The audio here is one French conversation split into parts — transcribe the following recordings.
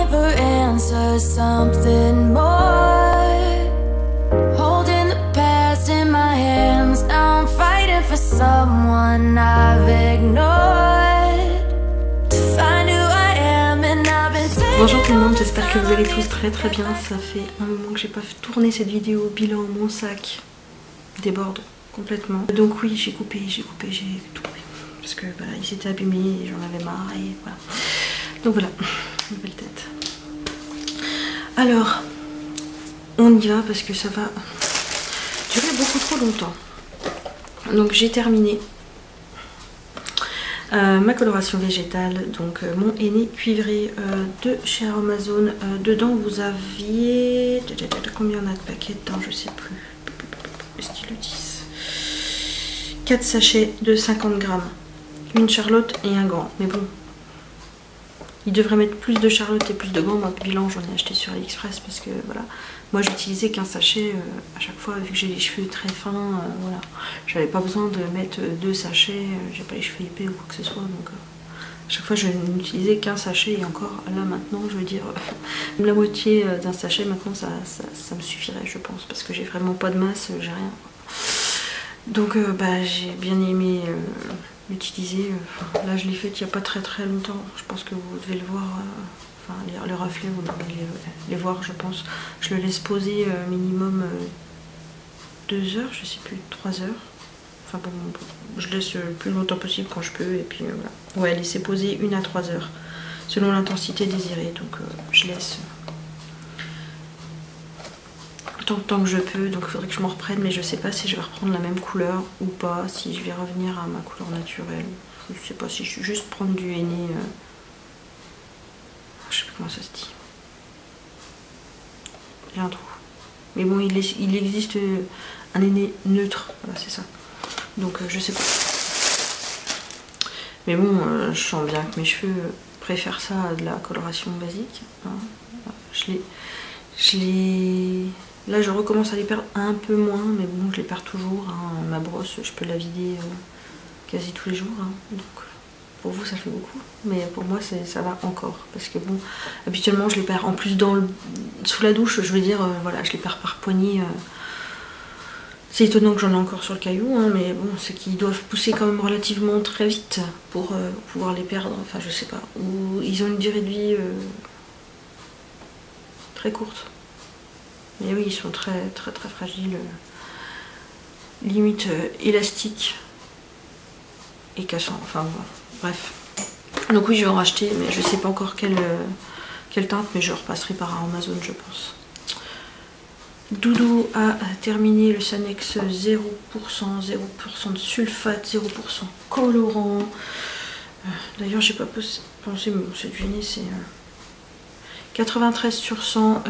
longing for answers, something more. Holding the past in my hands, now I'm fighting for someone I've ignored. To find who I am and I've been taking. Bonjour tout le monde, j'espère que vous allez tous très bien. Ça fait un moment que j'ai pas tourné cette vidéo. Bilan, mon sac déborde complètement. Donc oui, j'ai coupé, j'ai tout coupé. Parce que voilà, il s'était abîmé et j'en avais marre et voilà. Donc voilà, nouvelle tête. Alors, on y va parce que ça va durer beaucoup trop longtemps. Donc j'ai terminé ma coloration végétale, donc mon henné cuivré de chez Amazon. Dedans vous aviez... Combien on a de paquets dedans, je sais plus. Est-ce qu'ils le disent? 4 sachets de 50 grammes. Une charlotte et un gant. Mais bon, il devrait mettre plus de charlotte et plus de gants. Dans le bilan, j'en ai acheté sur AliExpress parce que voilà. Moi, j'utilisais qu'un sachet à chaque fois, vu que j'ai les cheveux très fins. Voilà, j'avais pas besoin de mettre 2 sachets. J'ai pas les cheveux épais ou quoi que ce soit. Donc, à chaque fois, je n'utilisais qu'un sachet. Et encore, là maintenant, je veux dire, la moitié d'un sachet, maintenant, ça me suffirait, je pense. Parce que j'ai vraiment pas de masse, j'ai rien. Donc, j'ai bien aimé l'utiliser. Là, je l'ai fait il n'y a pas très longtemps. Je pense que vous devez le voir. Enfin, les reflets, vous devez les voir, je pense. Je le laisse poser minimum 2 heures, je sais plus, 3 heures. Enfin bon, je laisse le plus longtemps possible quand je peux. Et puis voilà. Ouais, laisser poser 1 à 3 heures, selon l'intensité désirée. Donc je laisse tant que je peux. Donc il faudrait que je m'en reprenne, mais je sais pas si je vais reprendre la même couleur ou pas. Si je vais revenir à ma couleur naturelle. Je sais pas si je vais juste prendre du henné. Je sais plus comment ça se dit. J'ai un trou. Mais bon, il existe un henné neutre. Voilà, c'est ça. Donc je sais pas. Mais bon, je sens bien que mes cheveux préfèrent ça à de la coloration basique. Hein. Là, je recommence à les perdre un peu moins, mais bon, je les perds toujours. Hein. Ma brosse, je peux la vider quasi tous les jours. Hein. Donc, pour vous, ça fait beaucoup, mais pour moi, ça va encore. Parce que bon, habituellement, je les perds en plus sous la douche. Je veux dire, voilà, je les perds par poignée. C'est étonnant que j'en ai encore sur le caillou, hein, mais bon, c'est qu'ils doivent pousser quand même relativement très vite pour pouvoir les perdre. Enfin, je sais pas. Ou ils ont une durée de vie très courte. Mais oui, ils sont très fragiles, limite élastiques et cassants. Enfin bon, bref. Donc oui, je vais en racheter, mais je sais pas encore quelle teinte, mais je repasserai par Amazon, je pense. Doudou a terminé le Sanex 0%, 0% de sulfate, 0% colorant. D'ailleurs, j'ai pas pensé, mais bon, c'est du henné, c'est 93 sur 100.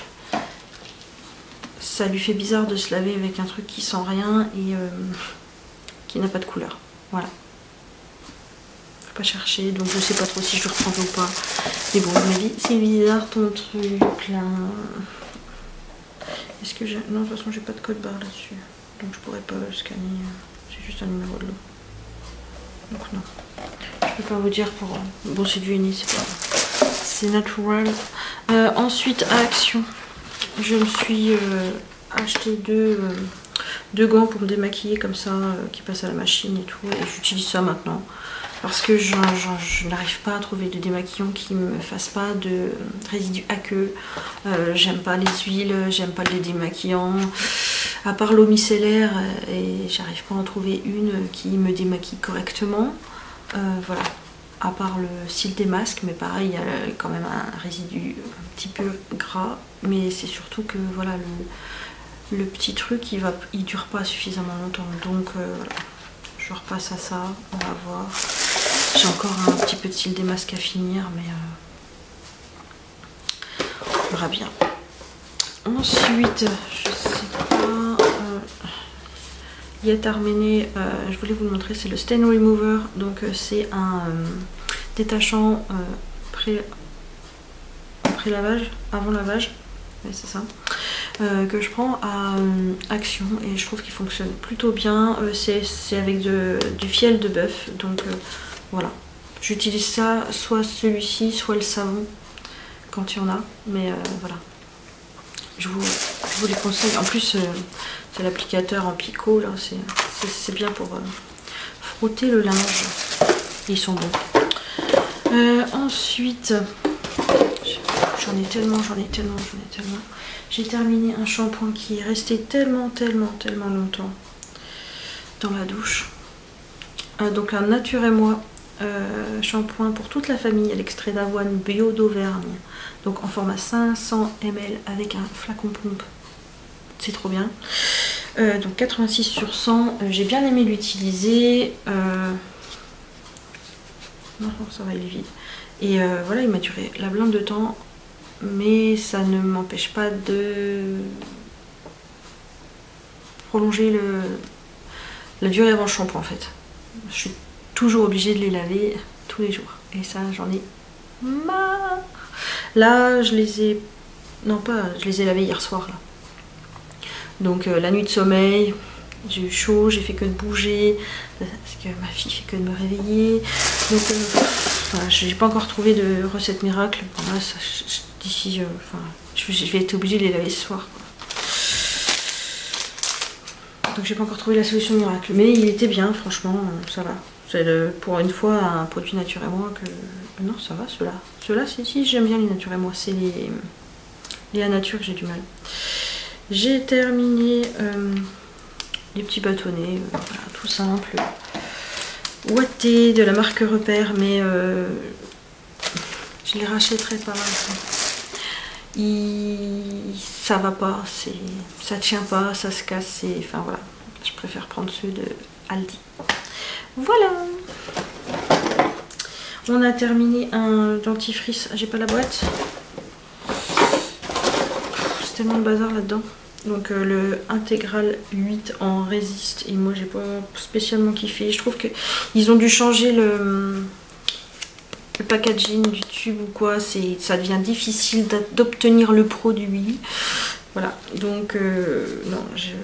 Ça lui fait bizarre de se laver avec un truc qui sent rien et qui n'a pas de couleur. Voilà. Faut pas chercher, donc je sais pas trop si je reprends ou pas. Mais bon, il m'a dit c'est bizarre ton truc là. Est-ce que j'ai... Non, de toute façon j'ai pas de code barre là-dessus. Donc je pourrais pas scanner. C'est juste un numéro de lot. Donc non. Je peux pas vous dire pour... Bon, c'est du henné, c'est pas... C'est naturel. Ensuite, à Action. Je me suis acheté deux gants pour me démaquiller comme ça, qui passent à la machine et tout. Et j'utilise ça maintenant. Parce que je n'arrive pas à trouver de démaquillant qui ne me fasse pas de résidus aqueux. J'aime pas les huiles, j'aime pas les démaquillants. À part l'eau micellaire, et j'arrive pas à en trouver une qui me démaquille correctement. Voilà. À part le cil des masques, mais pareil, il y a quand même un résidu un petit peu gras. Mais c'est surtout que voilà, le petit truc, il dure pas suffisamment longtemps. Donc voilà, je repasse à ça, on va voir. J'ai encore un petit peu de cil des masques à finir, mais on verra bien. Ensuite, je sais pas, Yet Arméné, je voulais vous le montrer, c'est le Stain Remover. Donc c'est un détachant pré-lavage, avant lavage, ouais, c'est ça, que je prends à Action et je trouve qu'il fonctionne plutôt bien. C'est avec du fiel de bœuf, donc voilà. J'utilise ça, soit celui-ci, soit le savon quand il y en a, mais voilà. Je vous les conseille. En plus, c'est l'applicateur en picot, là, c'est bien pour frotter le linge. Ils sont bons. Ensuite, j'en ai tellement. J'ai terminé un shampoing qui est resté tellement longtemps dans la douche. Donc un Nature et Moi shampoing pour toute la famille à l'extrait d'avoine bio d'Auvergne. Donc en format 500 ml avec un flacon pompe. C'est trop bien. Donc 86 sur 100. J'ai bien aimé l'utiliser. Non, ça va, il est vide. Et voilà, il m'a duré la blinde de temps. Mais ça ne m'empêche pas de prolonger la durée avant le shampoing en fait. Je suis toujours obligée de les laver tous les jours. Et ça, j'en ai marre. Là, je les ai... Non, pas... Je les ai lavés hier soir, là. Donc, la nuit de sommeil, j'ai eu chaud, j'ai fait que de bouger. Parce que ma fille fait que de me réveiller. Donc, voilà, j'ai pas encore trouvé de recette miracle. Voilà, d'ici... je vais être obligée de les laver ce soir, quoi. Donc j'ai pas encore trouvé la solution miracle, mais il était bien, franchement, ça va. C'est pour une fois un produit Nature et Moi que... Non, ça va, ceux-là. Ceux-là, si, j'aime bien les Nature et Moi. C'est les à nature que j'ai du mal. J'ai terminé les petits bâtonnets, voilà, tout simple. Ouaté de la marque Repère, mais je les rachèterai pas. Ça va pas, ça tient pas, ça se casse, enfin voilà, je préfère prendre ceux de Aldi. Voilà, on a terminé un dentifrice. J'ai pas la boîte, c'est tellement de bazar là-dedans. Donc le intégral 8 en résiste, et moi j'ai pas spécialement kiffé. Je trouve que ils ont dû changer le packaging du tube ou quoi, ça devient difficile d'obtenir le produit. Voilà, donc non,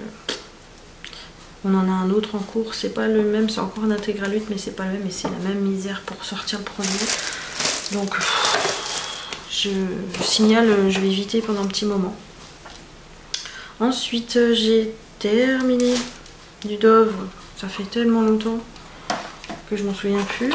on en a un autre en cours, c'est pas le même, c'est encore un intégral 8, mais c'est pas le même, et c'est la même misère pour sortir le produit. Donc je signale, je vais éviter pendant un petit moment. Ensuite j'ai terminé du Dove, ça fait tellement longtemps que je m'en souviens plus.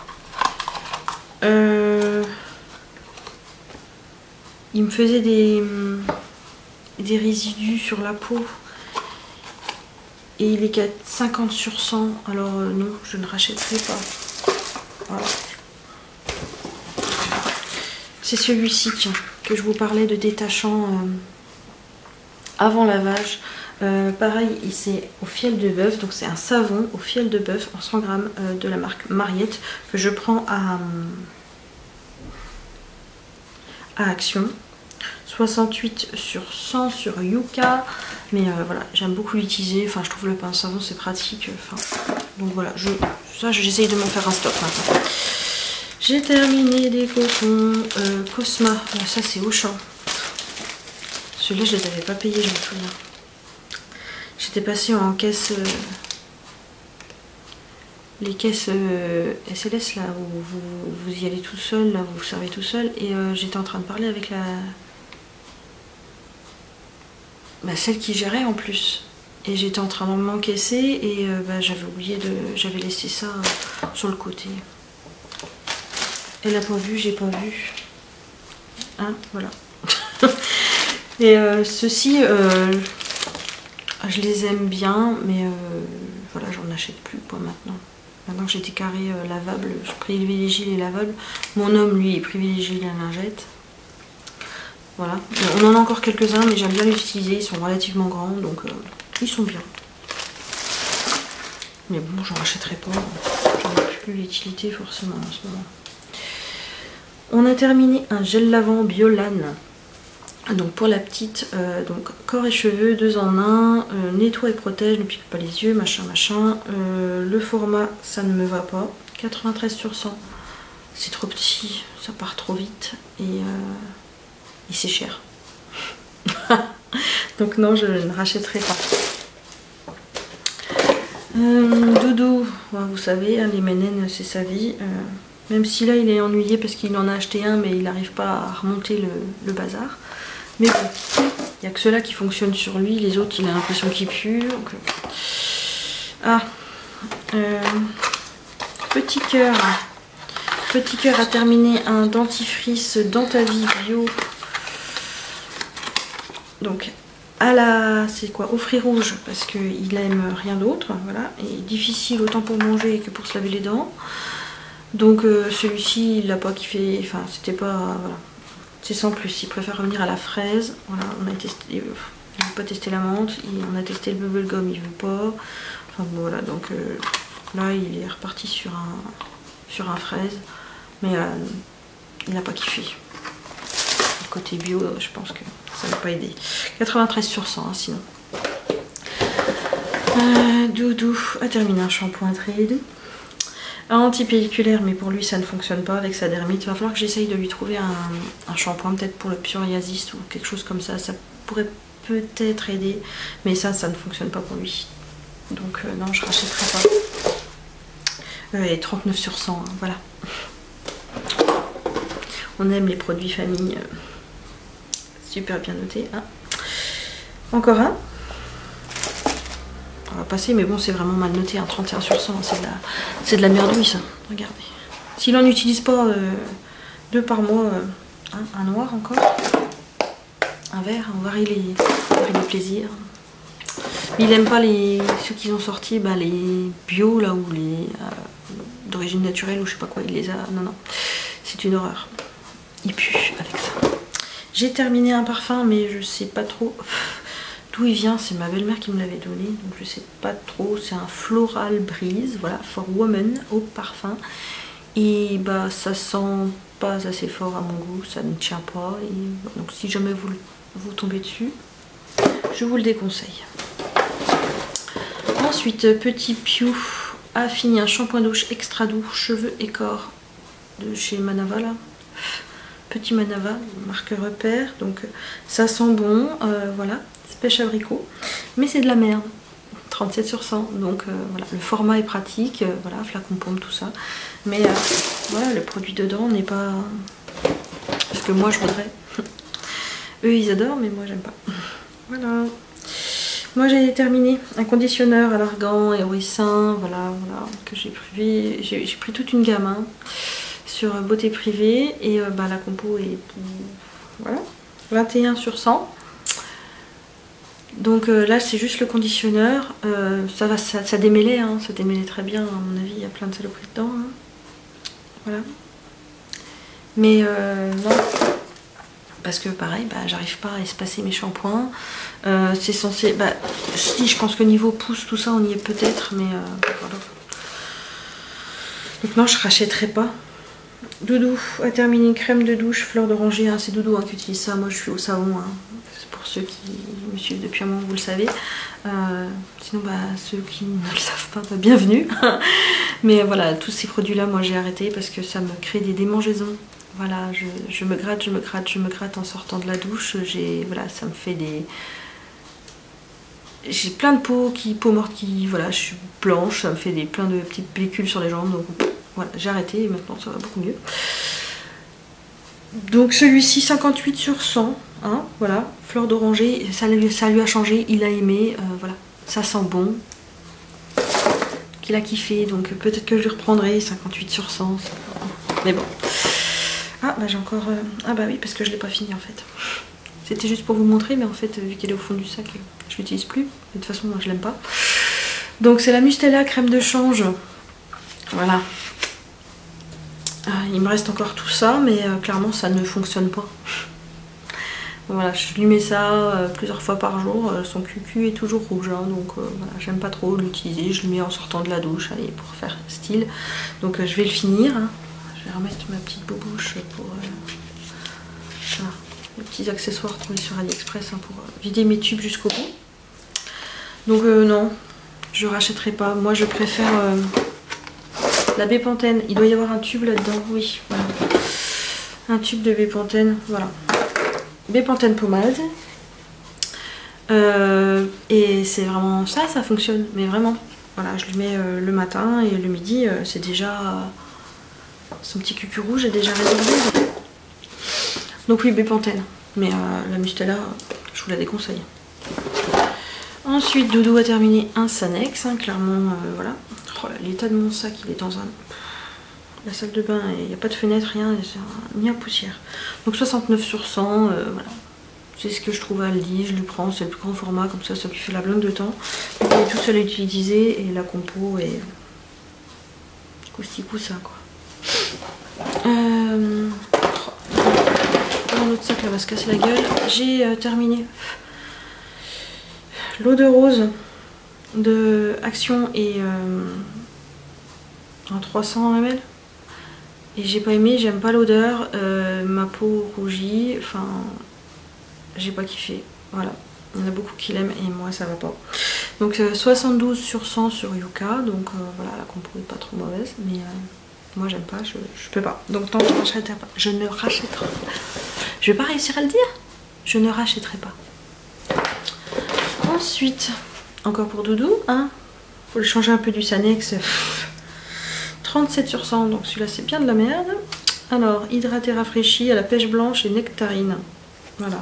Il me faisait des résidus sur la peau et il est qu'à 50 sur 100, alors non, je ne rachèterai pas. Voilà. C'est celui-ci que je vous parlais de détachant avant lavage. Pareil, c'est au fiel de bœuf, donc c'est un savon au fiel de bœuf en 100 grammes de la marque Mariette que je prends à Action. 68 sur 100 sur Yuka, mais voilà, j'aime beaucoup l'utiliser, enfin je trouve le pain savon c'est pratique, enfin donc voilà, j'essaye de m'en faire un stock maintenant. J'ai terminé des cotons Cosma, ça c'est Auchan. Ceux-là je les avais pas payés, je me souviens. J'étais passée en caisse, les caisses SLS là où vous y allez tout seul, là vous vous servez tout seul, et j'étais en train de parler avec celle qui gérait en plus, et j'étais en train de m'encaisser et j'avais oublié j'avais laissé ça sur le côté. Elle a pas vu, j'ai pas vu, hein, voilà. Et ceux-ci je les aime bien, mais voilà, j'en achète plus quoi maintenant. Maintenant que j'ai des carrés lavables, je privilégie les lavables. Mon homme, lui, il privilégie la lingette. Voilà. On en a encore quelques-uns, mais j'aime bien les utiliser. Ils sont relativement grands, donc ils sont bien. Mais bon, j'en rachèterai pas. J'en ai plus l'utilité forcément en ce moment. On a terminé un gel lavant Biolane. Donc pour la petite, donc corps et cheveux, 2 en 1, nettoie et protège, ne pique pas les yeux, machin machin. Le format, ça ne me va pas. 93 sur 100. C'est trop petit, ça part trop vite et c'est cher. Donc non, je ne rachèterai pas. Dodo, vous savez, hein, les Ménènes, c'est sa vie. Même si là il est ennuyé parce qu'il en a acheté un mais il n'arrive pas à remonter le bazar. Mais bon, il n'y a que ceux-là qui fonctionnent sur lui, les autres il a l'impression qu'il pue. Donc... Ah, petit cœur. Petit cœur a terminé un dentifrice Dentavie bio. Donc à la, c'est quoi, au fruits rouges parce qu'il aime rien d'autre, voilà, et difficile autant pour manger que pour se laver les dents. Donc celui-ci il l'a pas kiffé, enfin c'était pas, voilà, c'est sans plus, il préfère revenir à la fraise. Voilà, on a testé, il veut pas tester la menthe, on a testé le bubblegum, il veut pas. Enfin bon, voilà, donc là il est reparti sur un fraise, mais il n'a pas kiffé. Le côté bio, je pense que ça n'a pas aidé. 93 sur 100 hein, sinon. Doudou a terminé un shampoing Trade. Un anti-pelliculaire, mais pour lui ça ne fonctionne pas avec sa dermite. Il va falloir que j'essaye de lui trouver un shampoing peut-être pour le psoriasis ou quelque chose comme ça. Ça pourrait peut-être aider, mais ça ne fonctionne pas pour lui. Donc non, je rachèterai pas. Et 39 sur 100, hein, voilà. On aime les produits famille. Super bien noté. Hein. Encore un. On va passer, mais bon, c'est vraiment mal noté. Hein, 31 sur 100, c'est de la merdouille, ça. Regardez. S'il n'en utilise pas 2 par mois, un noir encore, un vert, on varie les plaisirs. Mais il n'aime pas ceux qui ont sorti, bah, les bio, là, ou les d'origine naturelle, ou je sais pas quoi, il les a. Non, non. C'est une horreur. Il pue avec ça. J'ai terminé un parfum, mais je sais pas trop d'où il vient. C'est ma belle-mère qui me l'avait donné, donc je sais pas trop. C'est un Floral Breeze, voilà, For Woman au parfum. Et bah ça sent pas assez fort à mon goût, ça ne tient pas. Et donc si jamais vous tombez dessus, je vous le déconseille. Ensuite, Petit Piou a fini un shampoing douche extra doux, cheveux et corps de chez Manava là. Petit Manava, marque repère, donc ça sent bon, voilà, pêche abricot, mais c'est de la merde, 37 sur 100, donc voilà, le format est pratique, voilà, flacon pompe, tout ça, mais voilà, le produit dedans n'est pas ce que moi je voudrais. Eux ils adorent, mais moi j'aime pas. Voilà. Moi j'ai terminé un conditionneur à l'argan et au ricin, voilà, que j'ai pris toute une gamme, hein, sur beauté privée, et bah, la compo est voilà, 21 sur 100. Donc là c'est juste le conditionneur, ça démêlait, hein, ça démêlait très bien, à mon avis il y a plein de saloperies dedans, hein. Voilà. Mais non, parce que pareil, bah, j'arrive pas à espacer mes shampoings, c'est censé, bah si, je pense que niveau pouce tout ça on y est peut-être, mais voilà. Donc non, je rachèterai pas. Doudou a terminé une crème de douche fleur d'oranger, hein, c'est Doudou hein, qui utilise ça, moi je suis au savon, hein. Pour ceux qui me suivent depuis un moment, vous le savez. Sinon, bah, ceux qui ne le savent pas, bah, bienvenue. Mais voilà, tous ces produits-là, moi j'ai arrêté parce que ça me crée des démangeaisons. Voilà, je me gratte en sortant de la douche. Voilà, ça me fait des... J'ai plein de peau morte qui... Voilà, je suis blanche, ça me fait plein de petites pellicules sur les jambes. Donc voilà, j'ai arrêté et maintenant ça va beaucoup mieux. Donc celui-ci 58 sur 100, hein, voilà, fleur d'oranger, ça lui a changé, il a aimé, voilà, ça sent bon, qu'il a kiffé, donc peut-être que je le reprendrai, 58 sur 100, mais bon. Ah bah j'ai encore, ah bah oui parce que je l'ai pas fini en fait, c'était juste pour vous montrer, mais en fait vu qu'elle est au fond du sac, je l'utilise plus, de toute façon moi je l'aime pas. Donc c'est la Mustela crème de change, voilà. Il me reste encore tout ça, mais clairement ça ne fonctionne pas. Voilà, je lui mets ça plusieurs fois par jour, son cucu est toujours rouge, hein, donc voilà, j'aime pas trop l'utiliser, je le mets en sortant de la douche, allez, pour faire style. Donc je vais le finir, hein. Je vais remettre ma petite bobouche pour voilà, les petits accessoires trouvés sur AliExpress, hein, pour vider mes tubes jusqu'au bout. Donc non, je rachèterai pas, moi je préfère... la Bepanthen, il doit y avoir un tube là-dedans, oui, voilà. Un tube de Bepanthen, voilà. Bepanthen pommade. Et c'est vraiment ça fonctionne, mais vraiment. Voilà, je le mets le matin et le midi, c'est déjà Son petit cucu rouge est déjà réservé. Donc oui, Bepanthen. Mais la Mustela, je vous la déconseille. Ensuite, Doudou a terminé un Sanex, hein, clairement, voilà. Oh, l'état de mon sac, il est dans la salle de bain, il n'y a pas de fenêtre, rien, ni en poussière. Donc 69 sur 100, voilà. C'est ce que je trouve à Aldi, je lui prends, c'est le plus grand format, comme ça lui fait la blinde de temps. Il est tout seul à utiliser et la compo est coussi-coussa, quoi. Dans l'autre sac, là va se casser la gueule. J'ai terminé l'eau de rose de Action et en 300 ml. Et j'ai pas aimé, j'aime pas l'odeur, ma peau rougit, enfin j'ai pas kiffé, voilà. Il y en a beaucoup qui l'aiment et moi ça va pas. Donc 72 sur 100 sur Yuka, donc voilà, la compo est pas trop mauvaise, mais moi j'aime pas, je peux pas. Donc tant que je ne rachèterai pas. Je vais pas réussir à le dire, je ne rachèterai pas. Ensuite, encore pour Doudou, hein, faut le changer un peu du Sanex. 37 sur 100, donc celui-là c'est bien de la merde. Alors, hydraté rafraîchi à la pêche blanche et nectarine. Voilà.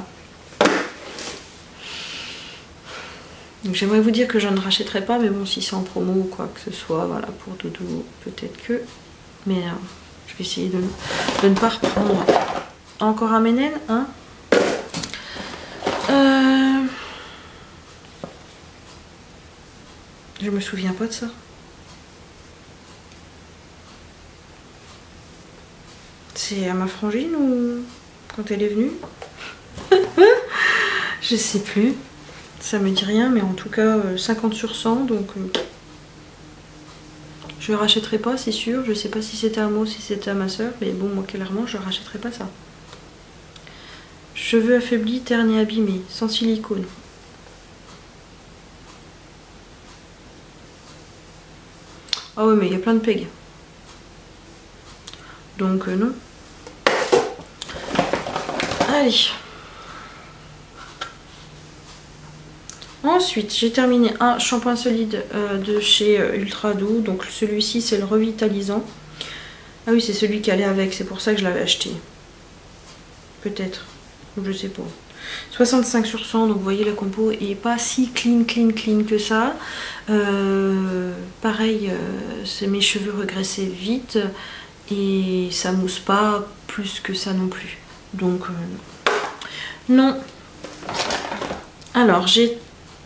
Donc j'aimerais vous dire que je ne rachèterai pas, mais bon, si c'est en promo ou quoi que ce soit, voilà, pour Doudou, peut-être que. Mais je vais essayer de ne pas reprendre. Encore un Ménène, hein. Je me souviens pas de ça. C'est à ma frangine ou quand elle est venue? Je sais plus. Ça me dit rien, mais en tout cas 50 sur 100, donc je le rachèterai pas, c'est sûr. Je sais pas si c'était à moi ou si c'était à ma soeur, mais bon, moi clairement je rachèterai pas ça. Cheveux affaiblis, ternes et abîmés, sans silicone. Ah oui, mais il y a plein de pegs. Donc non. Allez. Ensuite, j'ai terminé un shampoing solide de chez Ultra Doux. Donc celui-ci, c'est le revitalisant. Ah oui, c'est celui qui allait avec. C'est pour ça que je l'avais acheté. Peut-être. Je sais pas. 65 sur 100. Donc vous voyez, la compo est pas si clean que ça. Pareil, mes cheveux regressaient vite. Et ça mousse pas plus que ça non plus. Donc non. Alors j'ai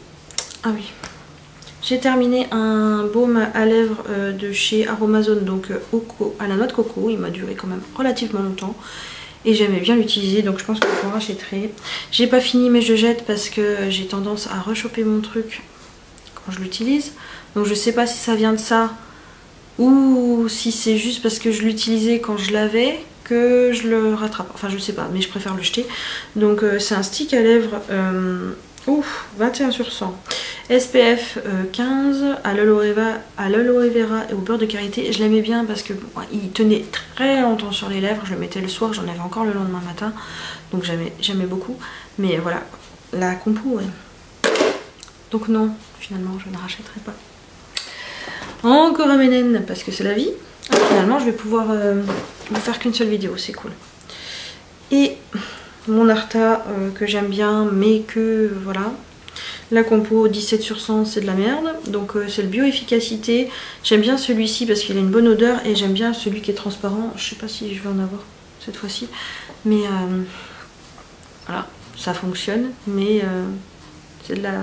terminé un baume à lèvres de chez Aromazone, donc à la noix de coco. Il m'a duré quand même relativement longtemps et j'aimais bien l'utiliser, donc je pense que je le rachèterai. J'ai pas fini, mais je jette parce que j'ai tendance à rechoper mon truc quand je l'utilise. Donc je sais pas si ça vient de ça ou si c'est juste parce que je l'utilisais quand je l'avais que je le rattrape. Enfin je sais pas, mais je préfère le jeter. Donc c'est un stick à lèvres 21 sur 100. SPF 15 à l'aloe vera et au beurre de karité. Je l'aimais bien parce que bon, il tenait très longtemps sur les lèvres. Je le mettais le soir, j'en avais encore le lendemain matin. Donc j'aimais beaucoup. Mais voilà, la compo, ouais. Donc non, finalement je ne rachèterai pas. Encore un Ménène parce que c'est la vie. Finalement je vais pouvoir vous faire qu'une seule vidéo, c'est cool. Et mon Arta que j'aime bien, mais que voilà. La compo 17 sur 100, c'est de la merde. Donc c'est le bio-efficacité. J'aime bien celui-ci parce qu'il a une bonne odeur. Et j'aime bien celui qui est transparent. Je sais pas si je vais en avoir cette fois-ci. Mais voilà, ça fonctionne. Mais c'est de la...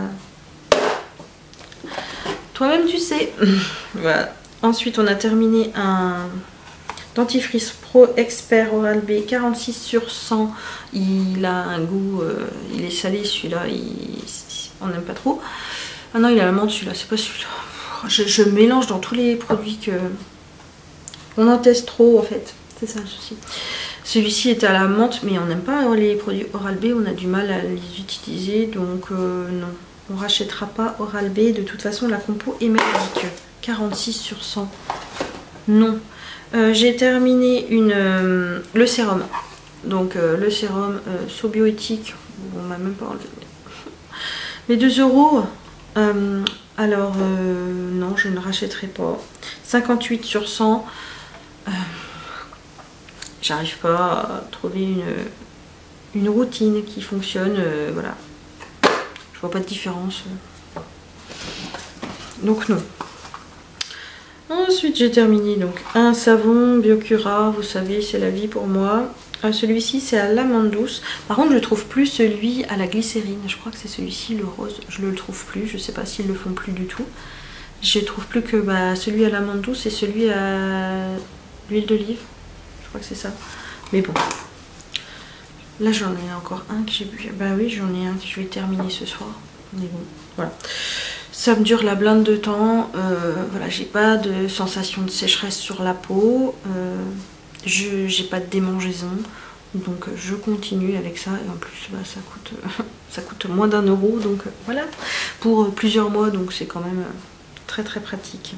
Toi-même tu sais. Voilà. Ensuite on a terminé un dentifrice Pro Expert Oral-B 46 sur 100. Il a un goût, il est salé celui-là, on n'aime pas trop. Ah non, il a la menthe celui-là, c'est pas celui-là. Je mélange dans tous les produits que on en teste trop en fait, c'est ça le souci. Celui-ci était à la menthe, mais on n'aime pas les produits Oral-B, on a du mal à les utiliser, donc non. On rachètera pas Oral-B, de toute façon la compo est merdique. 46 sur 100. Non. J'ai terminé le sérum. Donc le sérum Sobioéthique. On m'a même pas enlevé. Les 2 €. Alors non, je ne rachèterai pas. 58 sur 100. j'arrive pas à trouver une routine qui fonctionne, voilà. Je vois pas de différence. Donc non. Ensuite j'ai terminé donc un savon Biocura, vous savez c'est la vie pour moi. Celui-ci c'est à l'amande douce. Par contre je ne trouve plus celui à la glycérine. Je crois que c'est celui-ci le rose. Je ne le trouve plus. Je sais pas s'ils le font plus du tout. Je trouve plus que celui à l'amande douce et celui à l'huile d'olive. Je crois que c'est ça. Mais bon. Là j'en ai encore un que j'ai bu. Bah oui j'en ai un que je vais terminer ce soir. Mais bon voilà. Ça me dure la blinde de temps. Voilà, j'ai pas de sensation de sécheresse sur la peau. J'ai pas de démangeaison. Donc je continue avec ça. Et en plus ça coûte moins d'1 €. Donc voilà. Pour plusieurs mois. Donc c'est quand même très très pratique.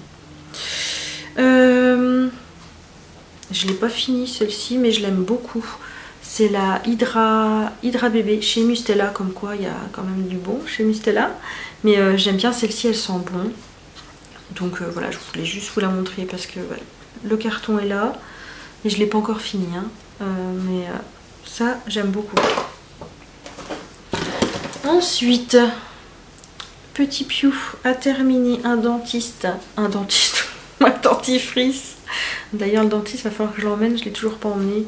Je l'ai pas fini celle-ci. Mais je l'aime beaucoup. C'est la Hydra Bébé chez Mustela. Comme quoi il y a quand même du bon chez Mustela. Mais j'aime bien celle-ci, elle sent bon. Donc voilà, je voulais juste vous la montrer parce que ouais, le carton est là. Et je ne l'ai pas encore fini. Hein. Mais ça, j'aime beaucoup. Ensuite, Petit Piou a terminé un dentifrice. D'ailleurs, le dentiste, va falloir que je l'emmène. Je ne l'ai toujours pas emmené.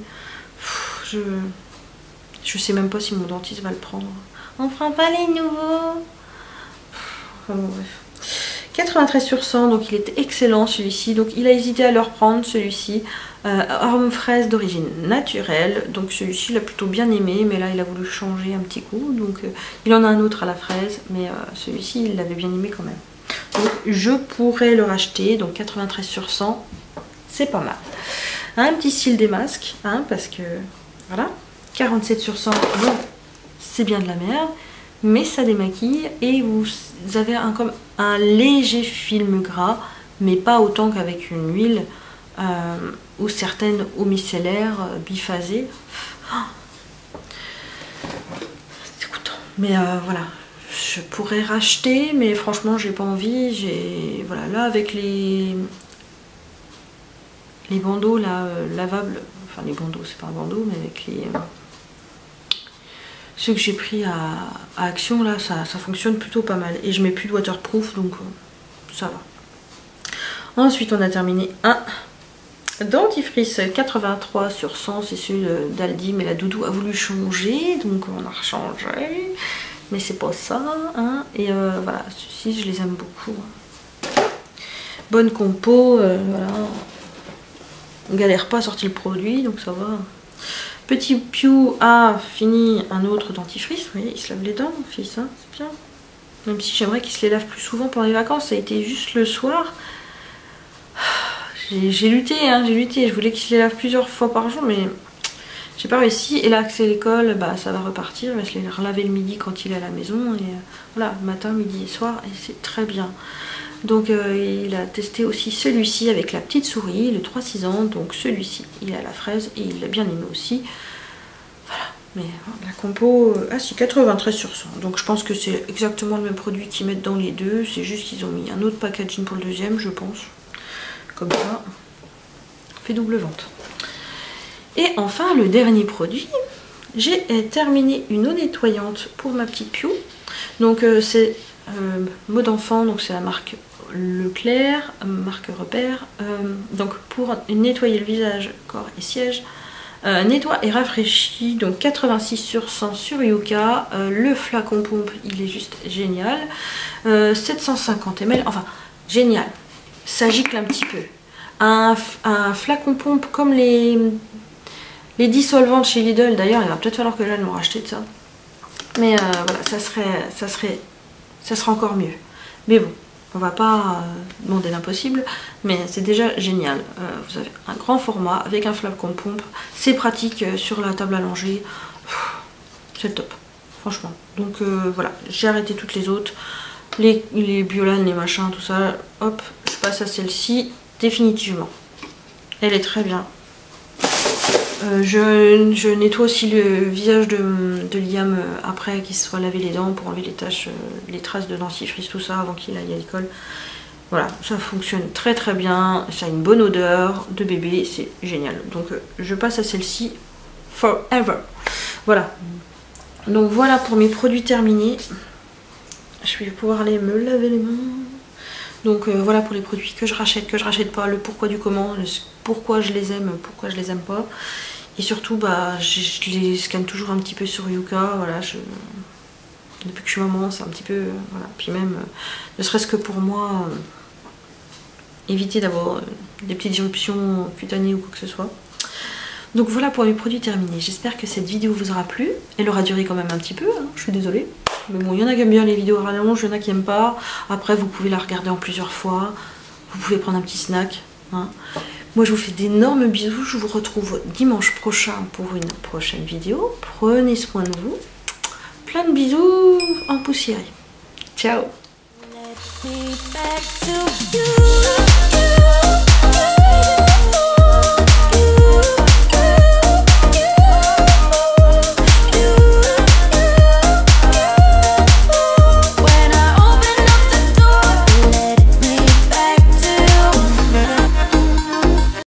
Je sais même pas si mon dentiste va le prendre. On prend pas les nouveaux. Enfin bon, bref. 93 sur 100, donc il était excellent celui-ci. Donc il a hésité à le reprendre celui-ci. Arôme fraise d'origine naturelle. Donc celui-ci il a plutôt bien aimé, mais là il a voulu changer un petit coup. Donc il en a un autre à la fraise, mais celui-ci il l'avait bien aimé quand même. Donc je pourrais le racheter. Donc 93 sur 100, c'est pas mal. Un petit cil des masques, hein, parce que voilà. 47 sur 100, bon, c'est bien de la merde. Mais ça démaquille et vous avez comme un léger film gras, mais pas autant qu'avec une huile ou certaines eaux micellaires biphasées. C'est dégoûtant. Mais voilà, je pourrais racheter, mais franchement j'ai pas envie. Voilà, là avec les bandeaux là, lavables, enfin les bandeaux c'est pas un bandeau, mais avec les... ceux que j'ai pris à Action, là, ça fonctionne plutôt pas mal. Et je mets plus de waterproof, donc ça va. Ensuite, on a terminé un dentifrice 83 sur 100. C'est celui d'Aldi, mais la doudou a voulu changer, donc on a rechangé. Mais c'est pas ça, hein. Et voilà, ceux-ci, je les aime beaucoup. Bonne compo, voilà. On galère pas à sortir le produit, donc ça va. Petit Piou a fini un autre dentifrice. Vous voyez, il se lave les dents, mon fils, hein, c'est bien. Même si j'aimerais qu'il se les lave plus souvent pendant les vacances. Ça a été juste le soir. J'ai lutté, hein, j'ai lutté. Je voulais qu'il se les lave plusieurs fois par jour, mais j'ai pas réussi. Et là, que c'est l'école, bah, ça va repartir. Il va se les relaver le midi quand il est à la maison. Et voilà, matin, midi et soir. Et c'est très bien. Donc il a testé aussi celui-ci avec la petite souris, le 3-6 ans. Donc celui-ci, il a la fraise et il l'a bien aimé aussi. Voilà, mais la compo, ah si, 93 sur 100. Donc je pense que c'est exactement le même produit qu'ils mettent dans les deux. C'est juste qu'ils ont mis un autre packaging pour le deuxième, je pense. Comme ça, fait double vente. Et enfin, le dernier produit, j'ai terminé une eau nettoyante pour ma petite Piou. Donc c'est mode enfant, donc c'est la marque Leclerc, marque repère. Donc pour nettoyer le visage, corps et siège, nettoie et rafraîchit, donc 86 sur 100 sur Yuka. Le flacon pompe, il est juste génial. 750 ml, enfin génial, ça gicle un petit peu. Un flacon pompe comme les dissolvantes chez Lidl, d'ailleurs il va peut-être falloir que j'aille me racheter de ça. Mais voilà, ça serait encore mieux. Mais bon, on va pas demander l'impossible, mais c'est déjà génial. Vous avez un grand format avec un flacon pompe, c'est pratique sur la table à langer, c'est le top, franchement. Donc voilà, j'ai arrêté toutes les autres, les Biolan, les machins, tout ça. Hop, je passe à celle-ci définitivement. Elle est très bien. Je nettoie aussi le visage de Liam après qu'il se soit lavé les dents pour enlever les taches, les traces de dentifrice, tout ça avant qu'il aille à l'école. Voilà, ça fonctionne très très bien, ça a une bonne odeur de bébé, c'est génial. Donc je passe à celle-ci forever. Voilà. Donc voilà pour mes produits terminés. Je vais pouvoir aller me laver les mains. Donc voilà pour les produits que je rachète pas, le pourquoi du comment, le pourquoi je les aime, pourquoi je les aime pas. Et surtout, bah, je les scanne toujours un petit peu sur Yuka. Voilà, depuis que je suis maman, c'est un petit peu... voilà. Puis même, ne serait-ce que pour moi, éviter d'avoir des petites éruptions cutanées ou quoi que ce soit. Donc voilà pour mes produits terminés. J'espère que cette vidéo vous aura plu. Elle aura duré quand même un petit peu, hein, je suis désolée. Mais bon, il y en a qui aiment bien les vidéos rallonges, il y en a qui n'aiment pas. Après, vous pouvez la regarder en plusieurs fois. Vous pouvez prendre un petit snack. Hein. Moi, je vous fais d'énormes bisous. Je vous retrouve dimanche prochain pour une prochaine vidéo. Prenez soin de vous. Plein de bisous en poussière. Ciao! Let me back to you.